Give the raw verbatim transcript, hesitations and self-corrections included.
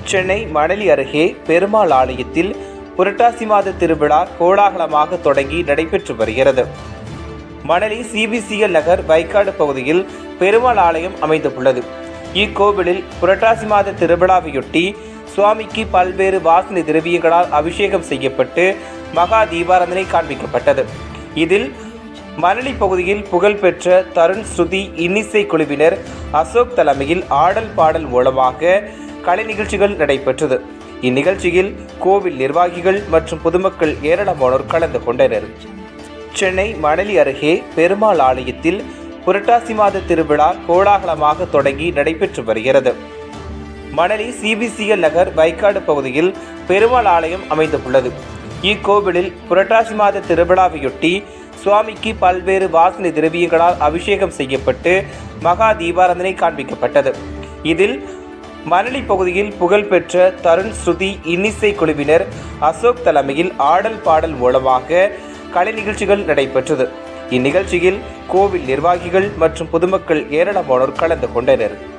சென்னை மணலி அருகே பெருமாள் ஆலயத்தில் புரட்டாசி மாத திருவிழா கோலாகலமாக தொடங்கி நடைபெற்று வருகிறது. மணலி சிபிசிஎல் நகர் வைக்காடு பகுதியில் பெருமாள் ஆலயம் அமைந்துள்ளது. இக்கோவிலில் புரட்டாசி மாத திருவிழாவையொட்டி சுவாமிக்கு பல்வேறு வாசனை திரவியங்களால் அபிஷேகம் செய்யப்பட்டு மகா தீபாராதனை காண்பிக்கப்பட்டது. இதில் மணலி பகுதியில் புகழ்பெற்ற தருண் ஸ்ருதி இன்னிசை குழுவினர் அசோக் தலைமையில் ஆடல் பாடல் மூலமாக கலை நிகழ்ச்சிகள் நடைபெற்றது. இந்நிகழ்ச்சியில் கோவில் நிர்வாகிகள் மற்றும் பொதுமக்கள் ஏராளமானோர் கலந்து கொண்டனர். சென்னை மணலி அருகே பெருமாள் ஆலயத்தில் புரட்டாசி மாத திருவிழா கோலாகலமாக தொடங்கி நடைபெற்று வருகிறது. மணலி சிபிசிஎல் நகர் வைக்காடு பகுதியில் பெருமாள் ஆலயம் அமைந்துள்ளது. இக்கோவிலில் புரட்டாசி மாத திருவிழாவையொட்டி சுவாமிக்கு பல்வேறு வாசனை திரவியங்களால் அபிஷேகம் செய்யப்பட்டு மகா தீபாராதனை காண்பிக்கப்பட்டது. இதில் மணலி பகுதியில் புகழ்பெற்ற தருண் ஸ்ருதி இன்னிசை குழுவினர் அசோக் தலைமையில் ஆடல் பாடல் மூலமாக கலை நிகழ்ச்சிகள் நடைபெற்றது. இந்நிகழ்ச்சியில் கோவில் நிர்வாகிகள் மற்றும் பொதுமக்கள் ஏராளமானோர் கலந்து கொண்டனர்.